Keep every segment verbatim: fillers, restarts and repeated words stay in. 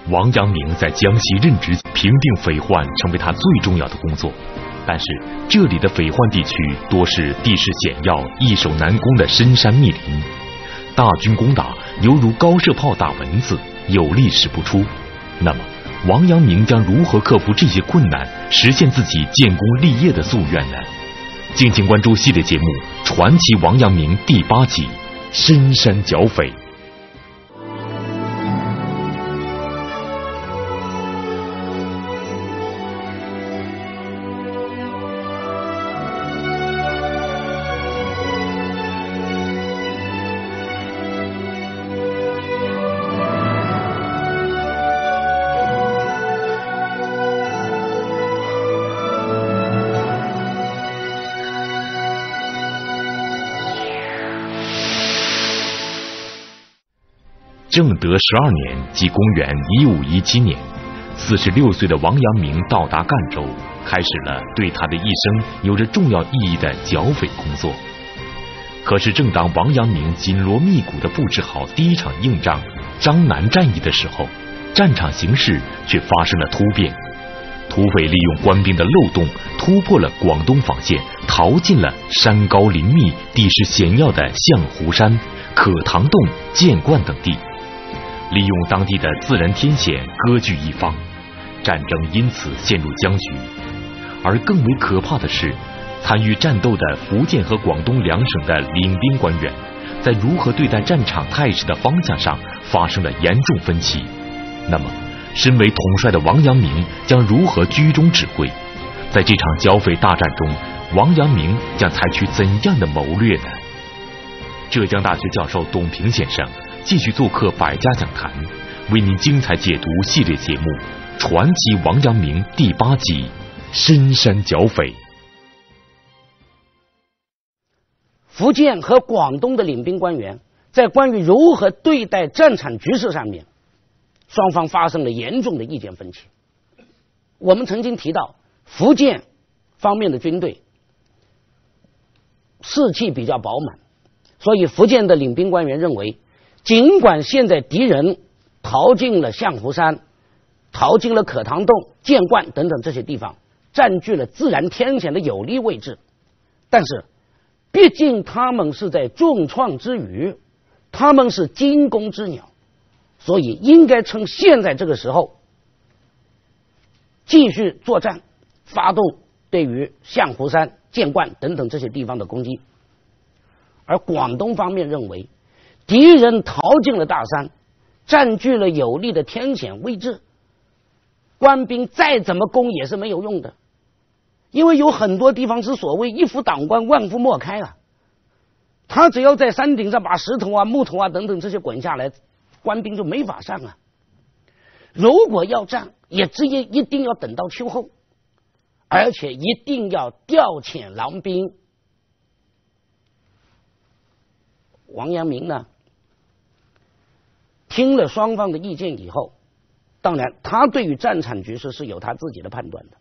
王阳明在江西任职，平定匪患成为他最重要的工作。但是这里的匪患地区多是地势险要、易守难攻的深山密林，大军攻打犹如高射炮打蚊子，有力使不出。那么王阳明将如何克服这些困难，实现自己建功立业的夙愿呢？敬请关注系列节目《传奇王阳明》第八集《深山剿匪》。正德十二年，即公元一五一七年，四十六岁的王阳明到达赣州，开始了对他的一生有着重要意义的剿匪工作。可是，正当王阳明紧锣密鼓地布置好第一场硬仗张南战役的时候，战场形势却发生了突变。土匪利用官兵的漏洞，突破了广东防线，逃进了山高林密、地势险要的象湖山、可堂洞、建观等地。利用当地的自然天险割据一方，战争因此陷入僵局。而更为可怕的是，参与战斗的福建和广东两省的领兵官员，在如何对待战场态势的方向上发生了严重分歧。那么，身为统帅的王阳明将如何居中指挥？在这场剿匪大战中，王阳明将采取怎样的谋略呢？浙江大学教授董平先生继续做客百家讲坛，为您精彩解读系列节目《传奇王阳明》第八集《深山剿匪》。 福建和广东的领兵官员在关于如何对待战场局势上面，双方发生了严重的意见分歧。我们曾经提到，福建方面的军队士气比较饱满，所以福建的领兵官员认为，尽管现在敌人逃进了象湖山、逃进了可堂洞、建观等等这些地方，占据了自然天险的有利位置，但是毕竟他们是在重创之余，他们是惊弓之鸟，所以应该趁现在这个时候继续作战，发动对于象湖山、建观等等这些地方的攻击。而广东方面认为，敌人逃进了大山，占据了有利的天险位置，官兵再怎么攻也是没有用的，因为有很多地方是所谓一夫挡关，万夫莫开啊。他只要在山顶上把石头啊、木头啊等等这些滚下来，官兵就没法上啊。如果要战，也只也一定要等到秋后，而且一定要调遣狼兵。王阳明呢，听了双方的意见以后，当然他对于战场局势是有他自己的判断的。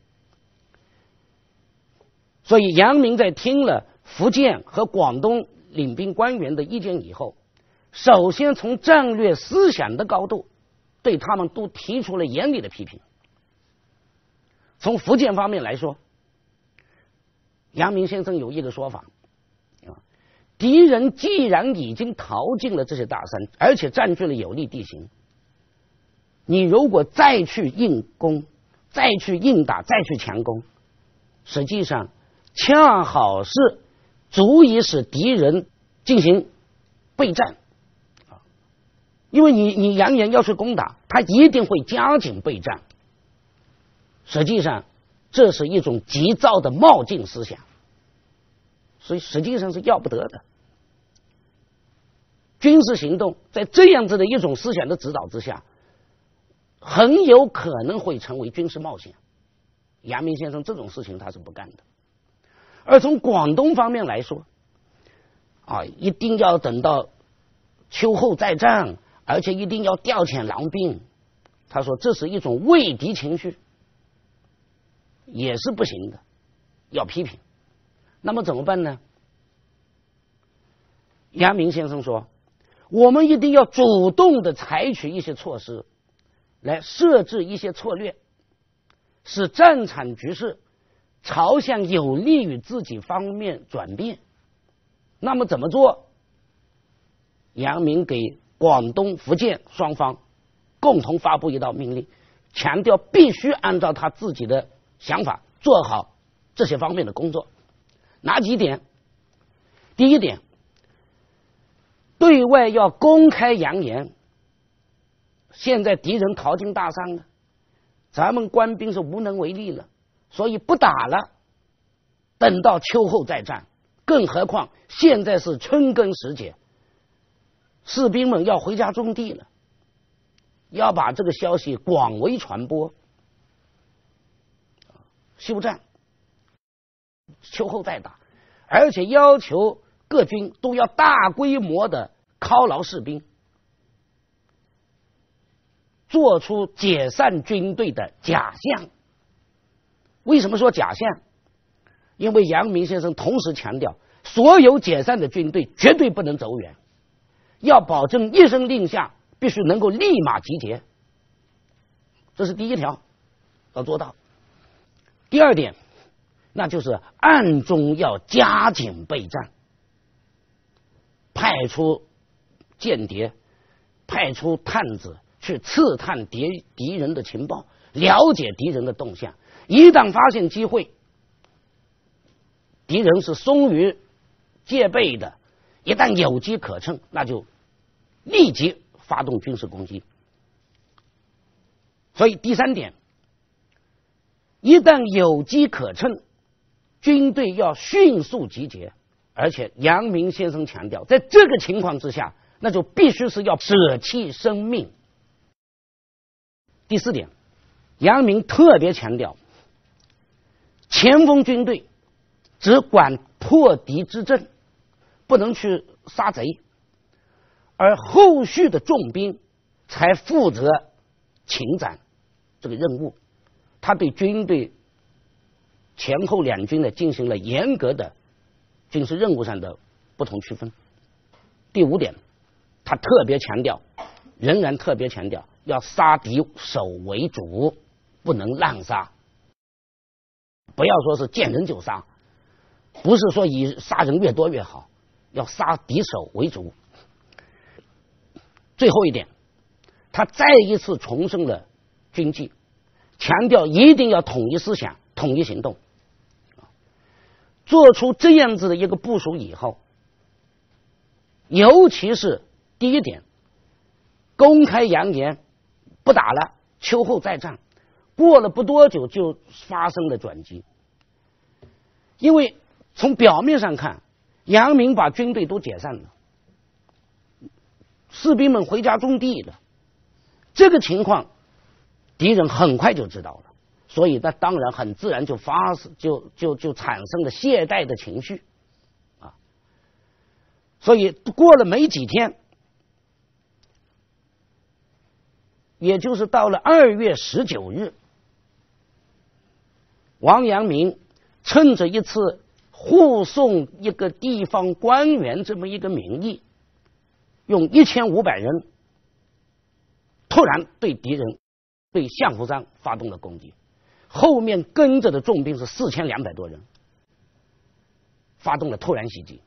所以阳明在听了福建和广东领兵官员的意见以后，首先从战略思想的高度对他们都提出了严厉的批评。从福建方面来说，阳明先生有一个说法，敌人既然已经逃进了这些大山，而且占据了有利地形，你如果再去硬攻、再去硬打、再去强攻，实际上恰好是足以使敌人进行备战。因为你你扬言要去攻打，他一定会加紧备战。实际上这是一种急躁的冒进思想，所以实际上是要不得的。军事行动在这样子的一种思想的指导之下，很有可能会成为军事冒险。阳明先生这种事情他是不干的。而从广东方面来说，啊，一定要等到秋后再战，而且一定要调遣狼兵。他说这是一种畏敌情绪，也是不行的，要批评。那么怎么办呢？阳明先生说，我们一定要主动的采取一些措施， 来设置一些策略，使战场局势朝向有利于自己方面转变。那么怎么做？杨明给广东、福建双方共同发布一道命令，强调必须按照他自己的想法做好这些方面的工作。哪几点？第一点，对外要公开扬言，现在敌人逃进大山了，咱们官兵是无能为力了，所以不打了，等到秋后再战。更何况现在是春耕时节，士兵们要回家种地了，要把这个消息广为传播。休战，秋后再打，而且要求各军都要大规模的犒劳士兵，做出解散军队的假象。为什么说假象？因为杨明先生同时强调，所有解散的军队绝对不能走远，要保证一声令下必须能够立马集结，这是第一条要做到。第二点，那就是暗中要加紧备战，派出间谍，派出探子去刺探敌敌人的情报，了解敌人的动向。一旦发现机会，敌人是松于戒备的，一旦有机可乘，那就立即发动军事攻击。所以第三点，一旦有机可乘，军队要迅速集结，而且杨明先生强调，在这个情况之下，那就必须是要舍弃生命。第四点，杨明特别强调，前锋军队只管破敌之阵，不能去杀贼，而后续的重兵才负责擒斩这个任务。他对军队前后两军呢进行了严格的军事任务上的不同区分。第五点，他特别强调，仍然特别强调要杀敌手为主，不能滥杀，不要说是见人就杀，不是说以杀人越多越好，要杀敌手为主。最后一点，他再一次重申了军纪，强调一定要统一思想，统一行动。做出这样子的一个部署以后，尤其是第一点，公开扬言不打了，秋后再战，过了不多久就发生了转机。因为从表面上看，杨明把军队都解散了，士兵们回家种地了，这个情况敌人很快就知道了，所以那当然很自然就发就就就产生了懈怠的情绪啊。所以过了没几天，也就是到了二月十九日，王阳明趁着一次护送一个地方官员这么一个名义，用一千五百人突然对敌人对象湖山发动了攻击，后面跟着的重兵是四千两百多人，发动了突然袭击。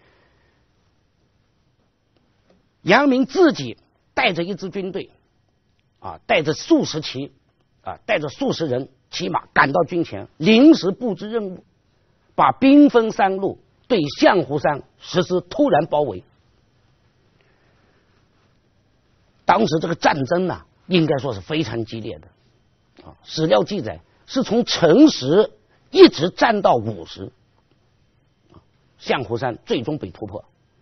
杨明自己带着一支军队啊，带着数十骑啊，带着数十人骑马赶到军前，临时布置任务，把兵分三路对象湖山实施突然包围。当时这个战争呢、啊，应该说是非常激烈的啊。史料记载是从辰时一直战到午时，象湖山最终被突破。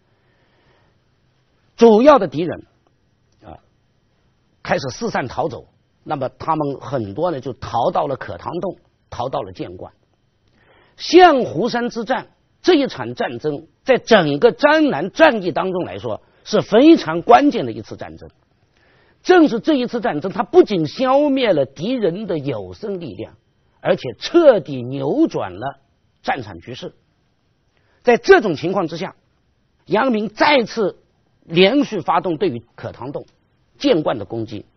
主要的敌人啊开始四散逃走，那么他们很多呢就逃到了可堂洞，逃到了剑观。象湖山之战这一场战争，在整个江南战役当中来说是非常关键的一次战争。正是这一次战争，它不仅消灭了敌人的有生力量，而且彻底扭转了战场局势。在这种情况之下，杨明再次连续发动对于可堂洞、剑观的攻击，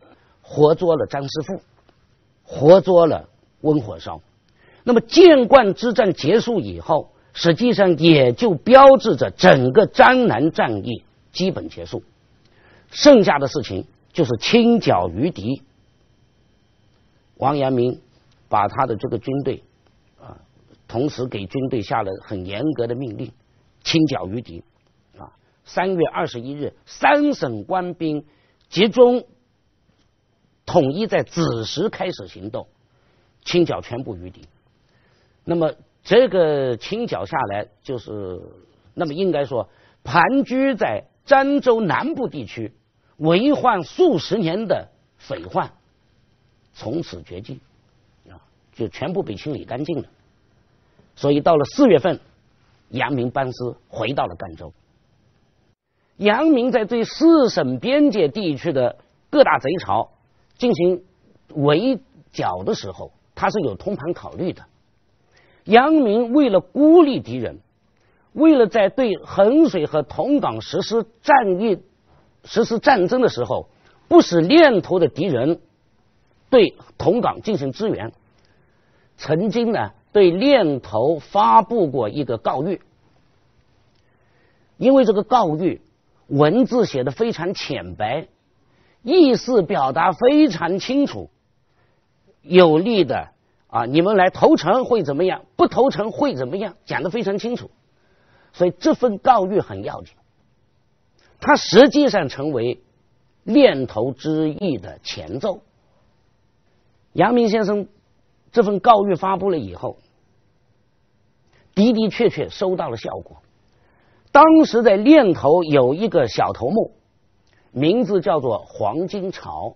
活捉了张师傅，活捉了温火烧。那么建冠之战结束以后，实际上也就标志着整个张南战役基本结束，剩下的事情就是清剿余敌。王阳明把他的这个军队啊，同时给军队下了很严格的命令，清剿余敌啊。三月二十一日，三省官兵集中统一在子时开始行动，清剿全部余敌。那么这个清剿下来，就是那么应该说，盘踞在漳州南部地区为患数十年的匪患，从此绝迹啊，就全部被清理干净了。所以到了四月份，阳明班师回到了赣州。阳明在对四省边界地区的各大贼巢进行围剿的时候，他是有通盘考虑的。阳明为了孤立敌人，为了在对衡水和同港实施战役、实施战争的时候，不使链头的敌人对同港进行支援，曾经呢对链头发布过一个告谕。因为这个告谕文字写得非常浅白，意思表达非常清楚，有力的啊，你们来投诚会怎么样，不投诚会怎么样，讲得非常清楚。所以这份告谕很要紧，它实际上成为链头之役的前奏。阳明先生这份告谕发布了以后，的的确确收到了效果。当时在链头有一个小头目，名字叫做黄金朝，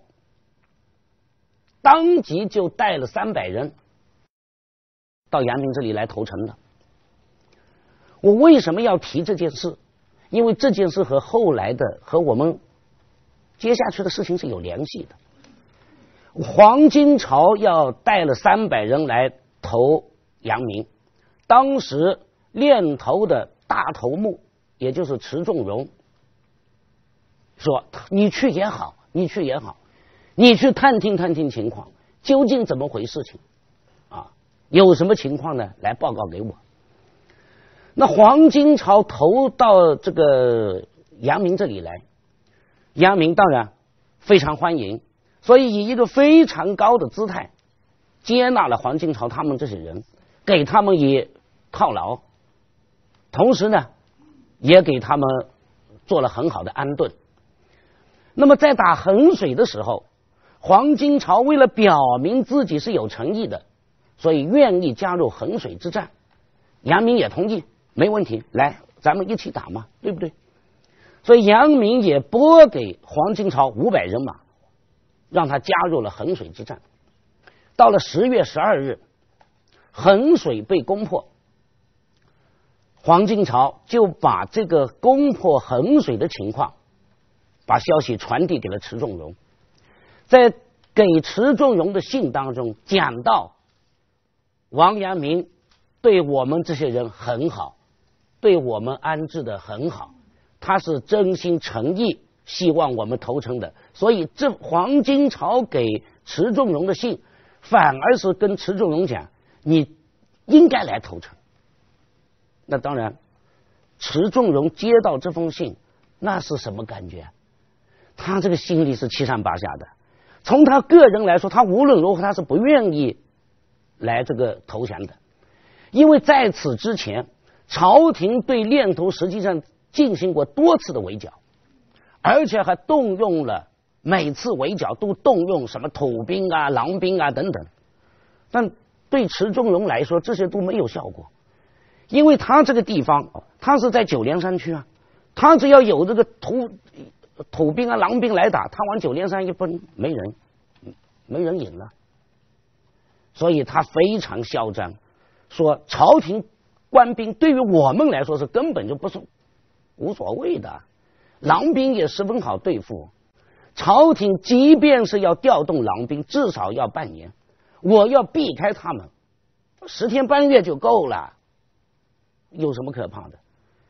当即就带了三百人到阳明这里来投诚了。我为什么要提这件事？因为这件事和后来的和我们接下去的事情是有联系的。黄金朝要带了三百人来投阳明，当时链头的大头目也就是迟仲荣说，你去也好，你去也好，你去探听探听情况，究竟怎么回事情啊？有什么情况呢？来报告给我。那黄金朝投到这个阳明这里来，阳明当然非常欢迎，所以以一个非常高的姿态接纳了黄金朝他们这些人，给他们以犒劳，同时呢也给他们做了很好的安顿。那么在打衡水的时候，黄金朝为了表明自己是有诚意的，所以愿意加入衡水之战。阳明也同意，没问题，来咱们一起打嘛，对不对？所以阳明也拨给黄金朝五百人马，让他加入了衡水之战。到了十月十二日，衡水被攻破，黄金朝就把这个攻破衡水的情况把消息传递给了迟仲荣。在给迟仲荣的信当中讲到，王阳明对我们这些人很好，对我们安置的很好，他是真心诚意希望我们投诚的。所以这黄金朝给迟仲荣的信反而是跟迟仲荣讲，你应该来投诚。那当然迟仲荣接到这封信，那是什么感觉？他这个心里是七上八下的。从他个人来说，他无论如何他是不愿意来这个投降的，因为在此之前朝廷对链头实际上进行过多次的围剿，而且还动用了，每次围剿都动用什么土兵啊、狼兵啊等等，但对迟仲荣来说这些都没有效果，因为他这个地方他是在九连山区啊，他只要有这个土土兵啊、狼兵来打，他往九连山一奔，没人没人引了，所以他非常嚣张，说朝廷官兵对于我们来说是根本就不是无所谓的，狼兵也十分好对付，朝廷即便是要调动狼兵，至少要半年，我要避开他们十天半月就够了，有什么可怕的？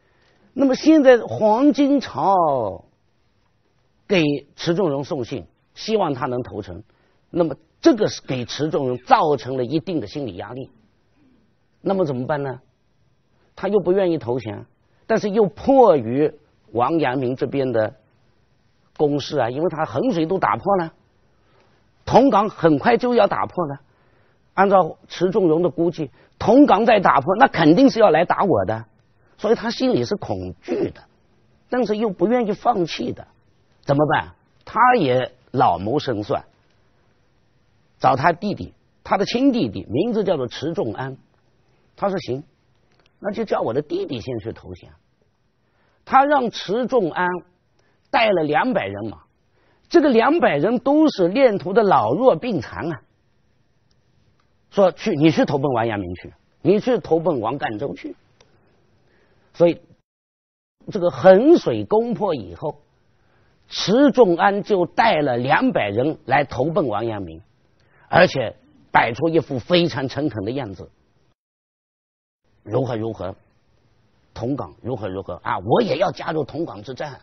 那么现在黄金朝给迟仲荣送信， 希望他能投诚。那么这个是给池仲荣造成了一定的心理压力。那么怎么办呢？他又不愿意投降，但是又迫于王阳明这边的攻势啊，因为他衡水都打破了，同岗很快就要打破了。按照池仲荣的估计，同岗再打破，那肯定是要来打我的，所以他心里是恐惧的，但是又不愿意放弃的。怎么办？他也老谋深算，找他弟弟，他的亲弟弟，名字叫做池仲安。他说行，那就叫我的弟弟先去投降。他让池仲安带了两百人马，这个两百人都是练图的老弱病残啊。说去，你去投奔王阳明去，你去投奔王干州去。所以这个衡水攻破以后，池仲安就带了两百人来投奔王阳明，而且摆出一副非常诚恳的样子，如何如何，同岗如何如何啊，我也要加入同岗之战。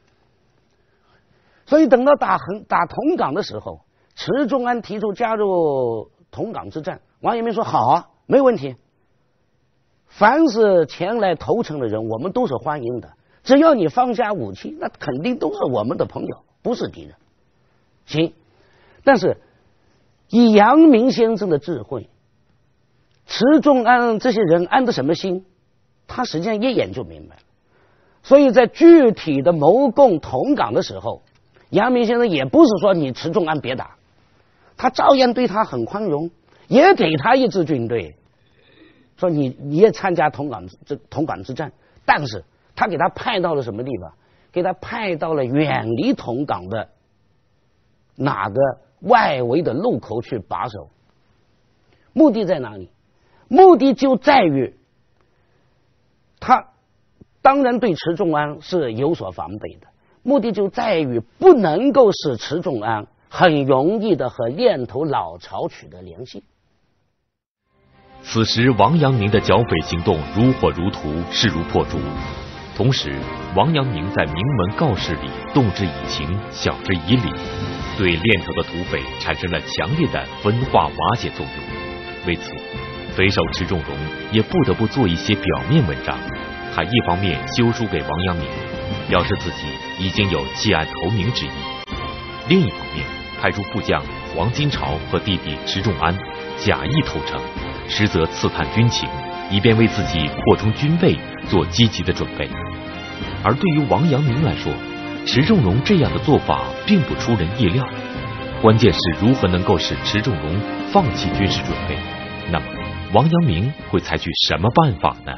所以等到打衡打同岗的时候，池仲安提出加入同岗之战，王阳明说好啊，没问题，凡是前来投诚的人我们都是欢迎的，只要你放下武器，那肯定都是我们的朋友，不是敌人。行，但是以阳明先生的智慧，池仲安这些人安的什么心，他实际上一眼就明白了。所以在具体的谋共同岗的时候，阳明先生也不是说你池仲安别打，他照样对他很宽容，也给他一支军队，说你你也参加同岗之同岗之战，但是他给他派到了什么地方？给他派到了远离同岗的哪个外围的路口去把守。目的在哪里？目的就在于他当然对池仲安是有所防备的，目的就在于不能够使池仲安很容易的和练头老巢取得联系。 此时王阳明的剿匪行动如火如荼，势如破竹。同时王阳明在名门告示里动之以情，晓之以理，对练头的土匪产生了强烈的分化瓦解作用。为此匪首池仲荣也不得不做一些表面文章。他一方面修书给王阳明，表示自己已经有弃暗投明之意，另一方面派出副将黄金朝和弟弟池仲安假意投诚，实则刺探军情，以便为自己扩充军备做积极的准备。而对于王阳明来说，池仲荣这样的做法并不出人意料，关键是如何能够使池仲荣放弃军事准备。那么王阳明会采取什么办法呢？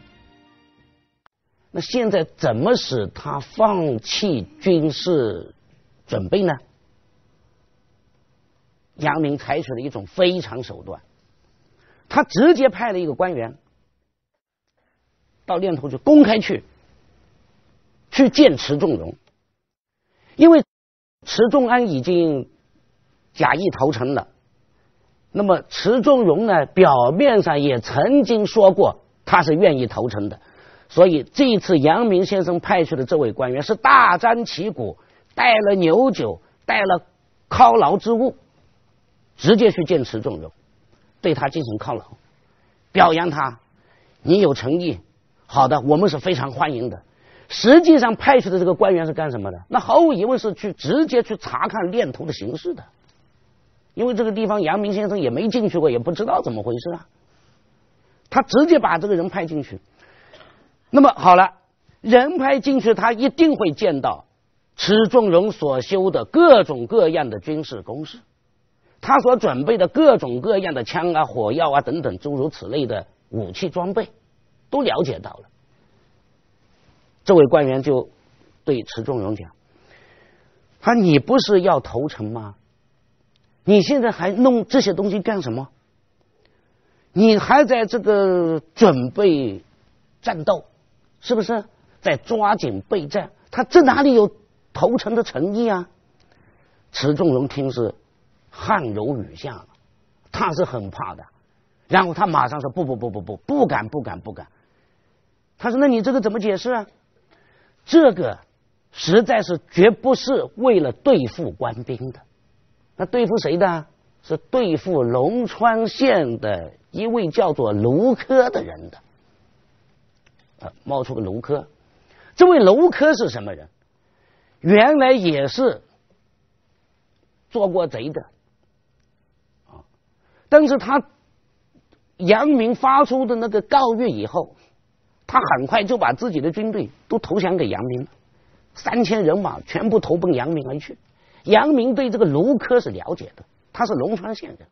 那现在怎么使他放弃军事准备呢？阳明采取了一种非常手段，他直接派了一个官员到练头去公开去去见池仲荣，因为池仲安已经假意投诚了，那么池仲荣呢表面上也曾经说过他是愿意投诚的，所以这一次阳明先生派去的这位官员是大张旗鼓，带了牛酒，带了犒劳之物，直接去见池仲荣，对他进行犒劳，表扬他，你有诚意，好的，我们是非常欢迎的。实际上派去的这个官员是干什么的？那毫无疑问是去直接去查看练头的形势的，因为这个地方阳明先生也没进去过，也不知道怎么回事啊，他直接把这个人派进去。那么好了，人派进去，他一定会见到池仲荣所修的各种各样的军事工事，他所准备的各种各样的枪啊、火药啊等等诸如此类的武器装备都了解到了。这位官员就对池仲荣讲，他你不是要投诚吗？你现在还弄这些东西干什么？你还在这个准备战斗，是不是在抓紧备战？他这哪里有投诚的诚意啊？池仲荣听是汗如雨下，他是很怕的，然后他马上说不不不不不不敢不敢不敢。他说那你这个怎么解释啊？这个实在是绝不是为了对付官兵的。那对付谁的？是对付龙川县的一位叫做卢科的人的。啊，冒出个卢科。这位卢科是什么人？原来也是做过贼的啊，但是他杨明发出的那个告谕以后，他很快就把自己的军队都投降给杨明了，三千人马全部投奔杨明而去。杨明对这个卢科是了解的，他是龙川县人。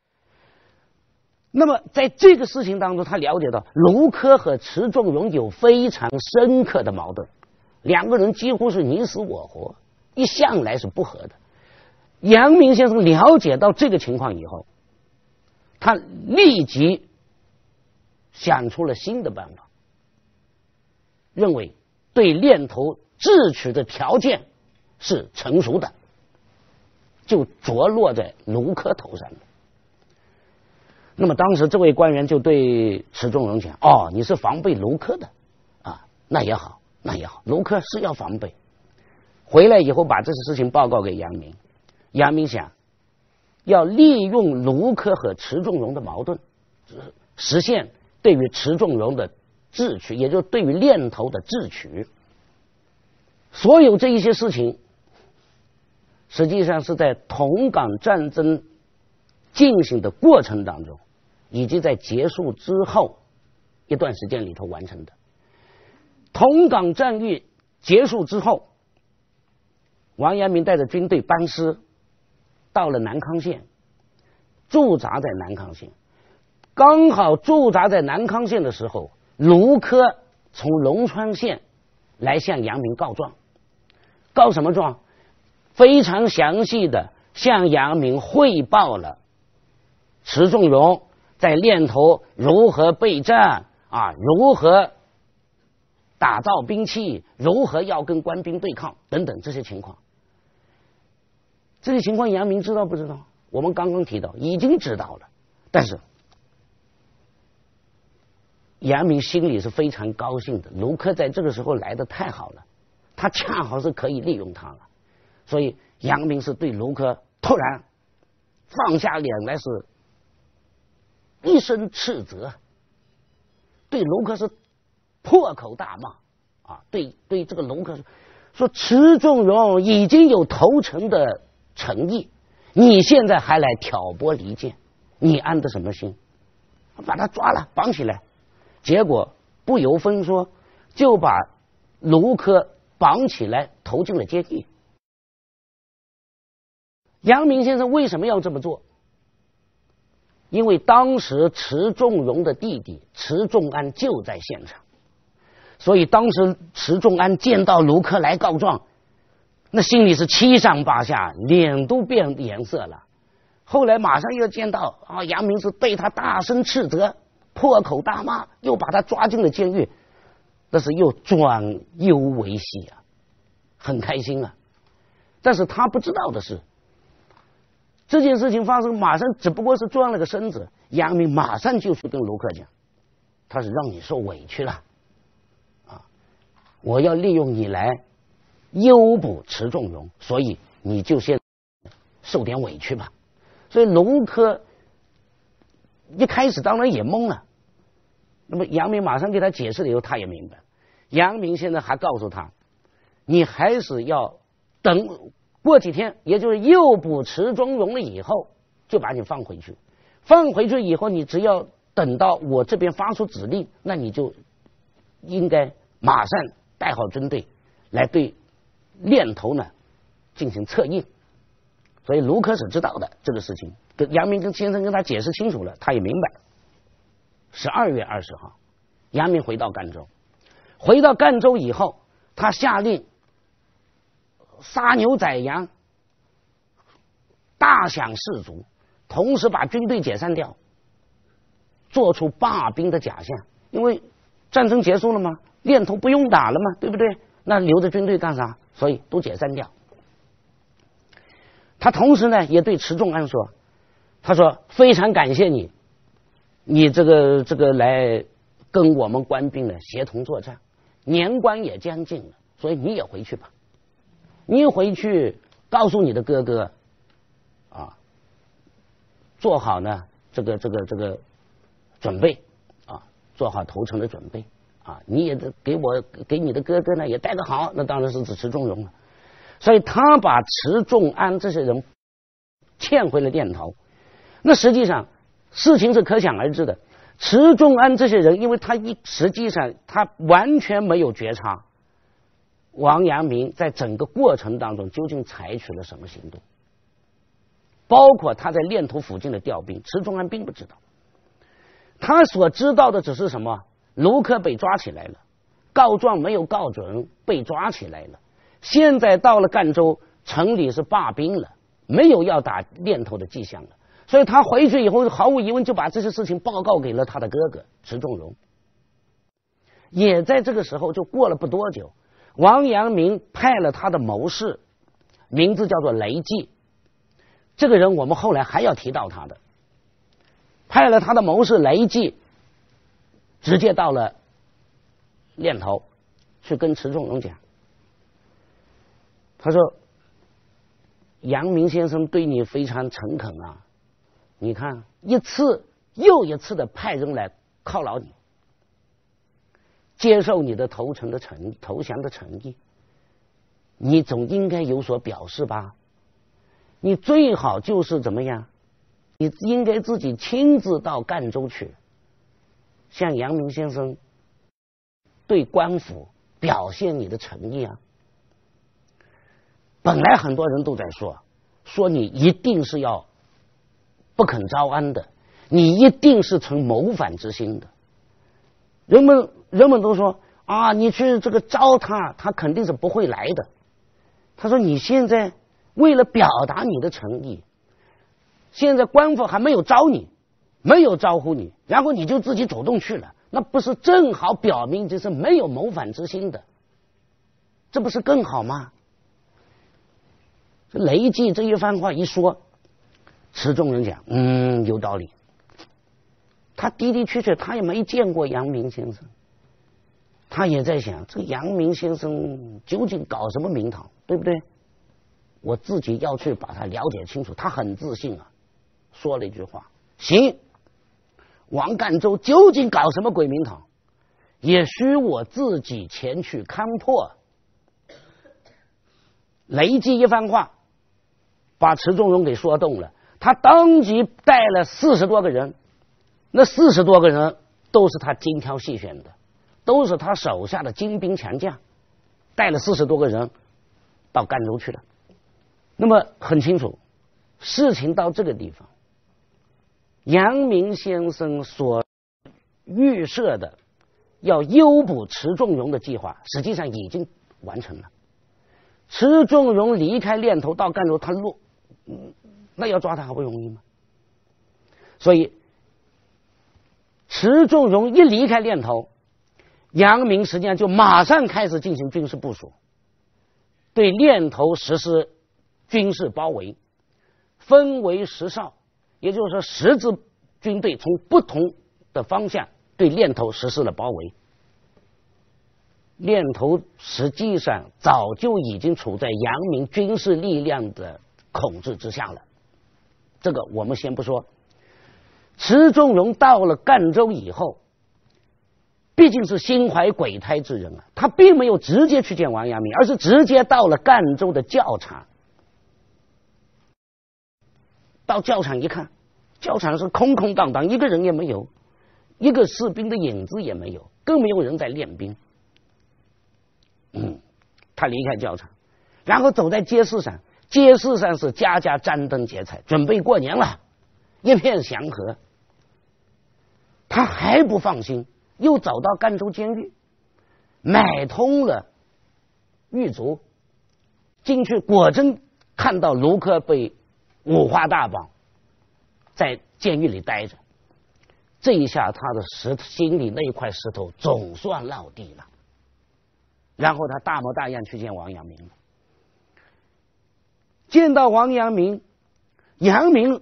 那么在这个事情当中，他了解到卢科和迟仲荣有非常深刻的矛盾，两个人几乎是你死我活，一向来是不和的。杨明先生了解到这个情况以后，他立即想出了新的办法，认为对练头智取的条件是成熟的，就着落在卢科头上了。那么当时这位官员就对迟仲荣讲：“哦，你是防备卢科的啊，那也好，那也好，卢科是要防备。”回来以后把这个事情报告给杨明，杨明想要利用卢科和迟仲荣的矛盾，实现对于迟仲荣的智取，也就是对于练头的智取。所有这一些事情，实际上是在同港战争进行的过程当中，以及在结束之后一段时间里头完成的。同港战役结束之后，王阳明带着军队班师到了南康县，驻扎在南康县。刚好驻扎在南康县的时候，卢科从龙川县来向杨明告状。告什么状？非常详细的向杨明汇报了迟仲荣在练头如何备战啊，如何打造兵器，如何要跟官兵对抗等等这些情况。这些情况杨明知道不知道？我们刚刚提到已经知道了，但是杨明心里是非常高兴的，卢科在这个时候来的太好了，他恰好是可以利用他了。所以杨明是对卢科突然放下脸来，是一声斥责，对卢科是破口大骂啊！对对，这个卢科说：“迟仲荣已经有投诚的诚意，你现在还来挑拨离间，你安的什么心？把他抓了，绑起来。”结果不由分说就把卢科绑起来投进了监狱。杨明先生为什么要这么做？因为当时迟仲荣的弟弟迟仲安就在现场，所以当时迟仲安见到卢科来告状，那心里是七上八下，脸都变颜色了。后来马上又见到啊，杨明是对他大声斥责，破口大骂，又把他抓进了监狱，那是又转忧为喜啊，很开心啊。但是他不知道的是，这件事情发生马上只不过是撞了个身子，杨明马上就去跟卢科讲，他是让你受委屈了啊，我要利用你来诱捕迟仲荣，所以你就先受点委屈吧。所以卢科一开始当然也懵了，那么杨明马上给他解释了以后，他也明白。杨明现在还告诉他，你还是要等过几天，也就是诱捕迟仲荣了以后，就把你放回去。放回去以后，你只要等到我这边发出指令，那你就应该马上带好军队来对练头呢进行策应。所以卢科是知道的这个事情，跟杨明跟先生跟他解释清楚了，他也明白。十二月二十号，杨明回到赣州，回到赣州以后，他下令杀牛宰羊，大享士卒，同时把军队解散掉，做出罢兵的假象。因为战争结束了吗？练头不用打了吗？对不对？那留着军队干啥？所以都解散掉。他同时呢也对迟仲安说，他说非常感谢你，你这个这个来跟我们官兵呢协同作战，年关也将近了，所以你也回去吧。 你回去告诉你的哥哥啊，做好呢这个这个这个准备啊，做好投诚的准备啊，你也给我给你的哥哥呢也带个好，那当然是指迟仲荣了。所以他把迟仲安这些人骗回了练头。那实际上事情是可想而知的，迟仲安这些人，因为他一实际上他完全没有觉察王阳明在整个过程当中究竟采取了什么行动，包括他在练头附近的调兵，迟仲安并不知道。他所知道的只是什么？卢科被抓起来了，告状没有告准，被抓起来了。现在到了赣州，城里是罢兵了，没有要打练头的迹象了。所以他回去以后，毫无疑问就把这些事情报告给了他的哥哥迟仲荣。也在这个时候，就过了不多久，王阳明派了他的谋士，名字叫做雷季。这个人我们后来还要提到他的，派了他的谋士雷季，直接到了练头去跟迟仲荣讲，他说阳明先生对你非常诚恳啊，你看一次又一次的派人来犒劳你，接受你的投诚的诚投降的诚意，你总应该有所表示吧？你最好就是怎么样？你应该自己亲自到赣州去，向阳明先生对官府表现你的诚意啊！本来很多人都在说，说你一定是要不肯招安的，你一定是存谋反之心的。人们人们都说啊，你去这个招他，他肯定是不会来的。他说你现在为了表达你的诚意，现在官府还没有招你，没有招呼你，然后你就自己主动去了，那不是正好表明这是没有谋反之心的，这不是更好吗？这雷季这一番话一说，迟仲荣讲，嗯，有道理。他的的确确他也没见过阳明先生，他也在想这个阳明先生究竟搞什么名堂，对不对？我自己要去把他了解清楚。他很自信啊，说了一句话，行，王赣州究竟搞什么鬼名堂，也需我自己前去勘破。雷季一番话把迟仲荣给说动了，他当即带了四十多个人，那四十多个人都是他精挑细选的，都是他手下的精兵强将，带了四十多个人到赣州去了。那么很清楚，事情到这个地方，阳明先生所预设的要诱捕迟仲荣的计划，实际上已经完成了。迟仲荣离开练头到赣州，他落，那要抓他还不容易吗？所以迟仲荣一离开练头，阳明实际上就马上开始进行军事部署，对练头实施军事包围，分为十哨，也就是说十支军队从不同的方向对练头实施了包围。练头实际上早就已经处在阳明军事力量的控制之下了，这个我们先不说。迟仲荣到了赣州以后，毕竟是心怀鬼胎之人啊，他并没有直接去见王阳明，而是直接到了赣州的教场。到教场一看，教场是空空荡荡，一个人也没有，一个士兵的影子也没有，更没有人在练兵。嗯，他离开教场，然后走在街市上，街市上是家家张灯结彩，准备过年了，一片祥和。他还不放心，又走到赣州监狱，买通了狱卒，进去果真看到卢科被五花大绑在监狱里待着，这一下他的石心里那一块石头总算落地了。然后他大模大样去见王阳明了。见到王阳明，阳明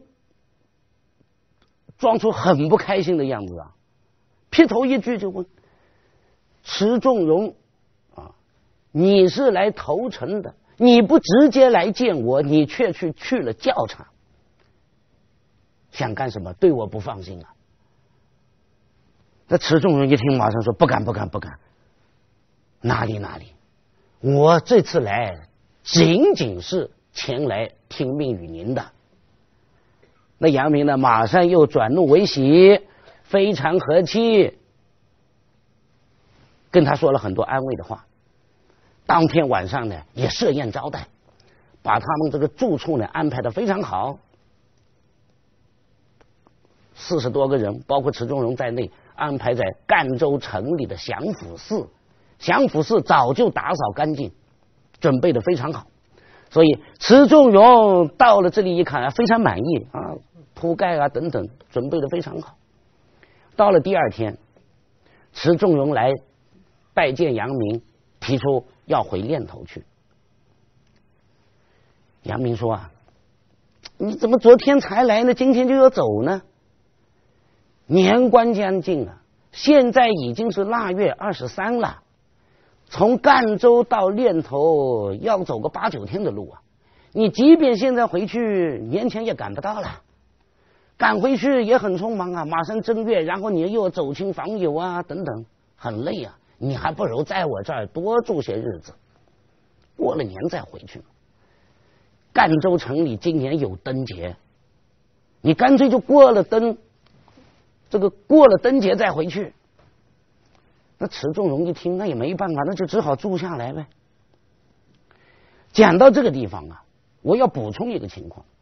装出很不开心的样子啊，劈头一句就问：迟仲荣啊，你是来投诚的， 你不直接来见我，你却去去了教场，想干什么？对我不放心啊！那池仲荣一听，马上说：“不敢，不敢，不敢。哪里哪里，我这次来仅仅是前来听命于您的。”那杨明呢，马上又转怒为喜，非常和气，跟他说了很多安慰的话。当天晚上呢，也设宴招待，把他们这个住处呢安排的非常好。四十多个人，包括池仲荣在内，安排在赣州城里的祥福寺。祥福寺早就打扫干净，准备的非常好。所以池仲荣到了这里一看啊，非常满意啊，铺盖啊等等准备的非常好。到了第二天，池仲荣来拜见杨明，提出要回练头去。杨明说啊，你怎么昨天才来呢？今天就要走呢？年关将近啊，现在已经是腊月二十三了，从赣州到练头要走个八九天的路啊！你即便现在回去，年前也赶不到了。赶回去也很匆忙啊，马上正月，然后你又走亲访友啊，等等，很累啊。你还不如在我这儿多住些日子，过了年再回去。赣州城里今年有灯节，你干脆就过了灯，这个过了灯节再回去。那池仲荣一听，那也没办法，那就只好住下来呗。讲到这个地方啊，我要补充一个情况。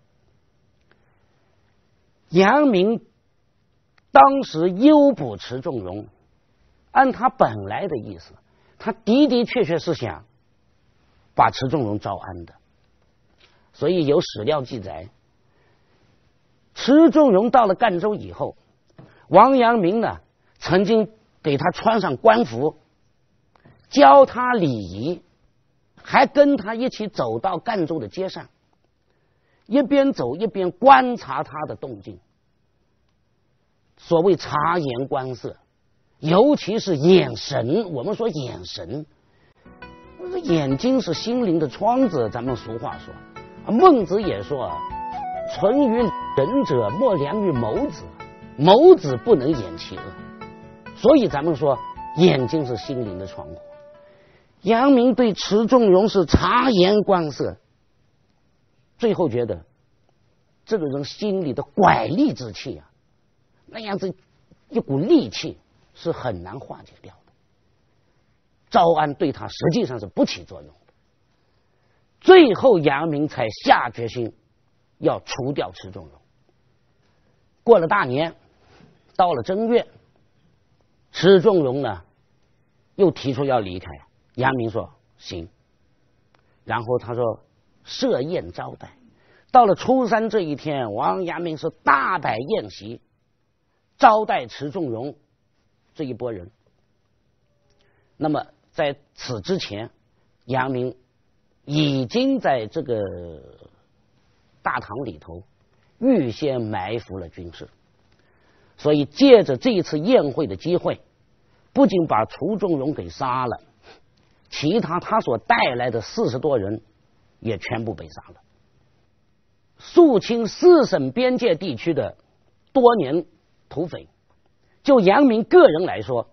杨明当时诱捕池仲荣，按他本来的意思，他的的确确是想把池仲荣招安的。所以有史料记载，池仲荣到了赣州以后，王阳明呢曾经给他穿上官服，教他礼仪，还跟他一起走到赣州的街上，一边走一边观察他的动静。所谓察言观色，尤其是眼神，我们说眼神，眼睛是心灵的窗子，咱们俗话说。孟子也说，存于仁者莫良于眸子，眸子不能掩其恶。所以咱们说眼睛是心灵的窗户。杨明对池仲荣是察言观色，最后觉得这个人心里的拐戾之气啊，那样子一股戾气是很难化解掉的，招安对他实际上是不起作用的。最后杨明才下决心要除掉池仲荣。过了大年，到了正月，池仲荣呢又提出要离开，杨明说行，然后他说设宴招待。到了初三这一天，王阳明是大摆宴席招待池仲荣这一拨人。那么在此之前，杨明已经在这个大堂里头预先埋伏了军士，所以借着这一次宴会的机会，不仅把池仲荣给杀了，其他他所带来的四十多人也全部被杀了。肃清四省边界地区的多年土匪，就杨明个人来说，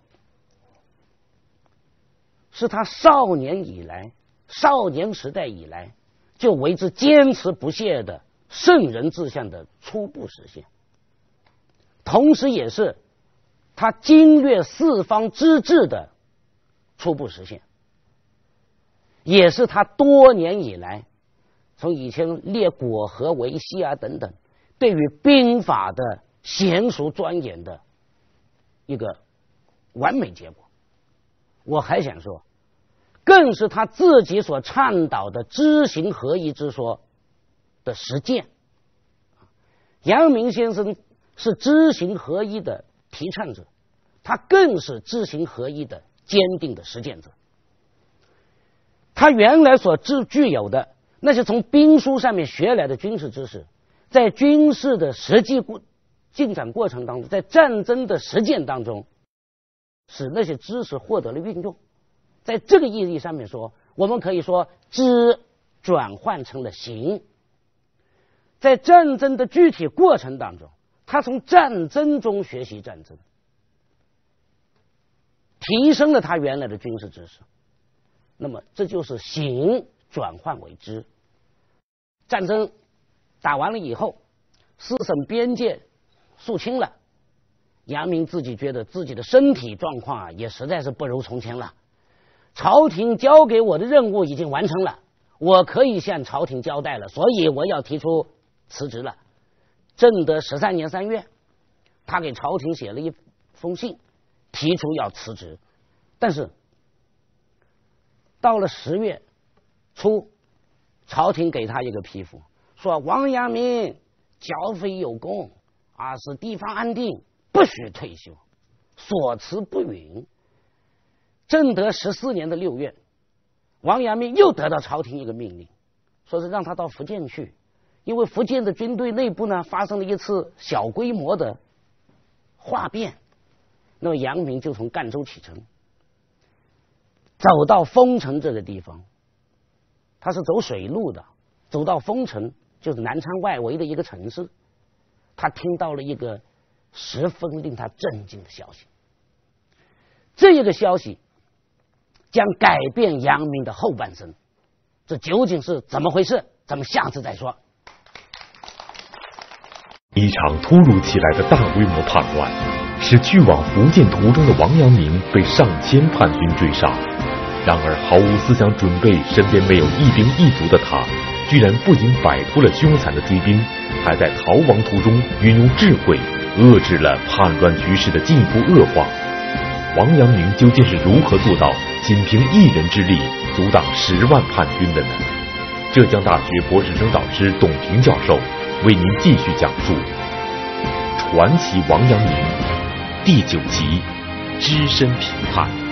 是他少年以来少年时代以来就为之坚持不懈的圣人志向的初步实现，同时也是他经略四方之治的初步实现，也是他多年以来从以前列果和维系啊等等，对于兵法的娴熟钻研的一个完美结果。我还想说，更是他自己所倡导的知行合一之说的实践。阳明先生是知行合一的提倡者，他更是知行合一的坚定的实践者。他原来所具具有的那些从兵书上面学来的军事知识，在军事的实际进展过程当中，在战争的实践当中，使那些知识获得了运用。在这个意义上面说， 我们可以说知转换成了行。在战争的具体过程当中，他从战争中学习战争，提升了他原来的军事知识。那么这就是行转换为知。战争打完了以后，四省边界肃清了，杨明自己觉得自己的身体状况啊也实在是不如从前了。朝廷交给我的任务已经完成了，我可以向朝廷交代了，所以我要提出辞职了。正德十三年三月，他给朝廷写了一封信，提出要辞职。但是到了十月初，朝廷给他一个批复，说王阳明剿匪有功啊，使地方安定，不许退休，所辞不允。正德十四年的六月，王阳明又得到朝廷一个命令，说是让他到福建去，因为福建的军队内部呢发生了一次小规模的哗变。那么杨明就从赣州启程，走到丰城这个地方，他是走水路的，走到丰城就是南昌外围的一个城市，他听到了一个十分令他震惊的消息。这一个消息将改变杨明的后半生，这究竟是怎么回事？咱们下次再说。 一场突如其来的大规模叛乱，使去往福建途中的王阳明被上千叛军追杀。然而毫无思想准备，身边没有一兵一卒的他，居然不仅摆脱了凶残的追兵，还在逃亡途中运用智慧遏制了叛乱局势的进一步恶化。王阳明究竟是如何做到仅凭一人之力阻挡十万叛军的呢？浙江大学博士生导师董平教授为您继续讲述《传奇王阳明》第九集：只身评判。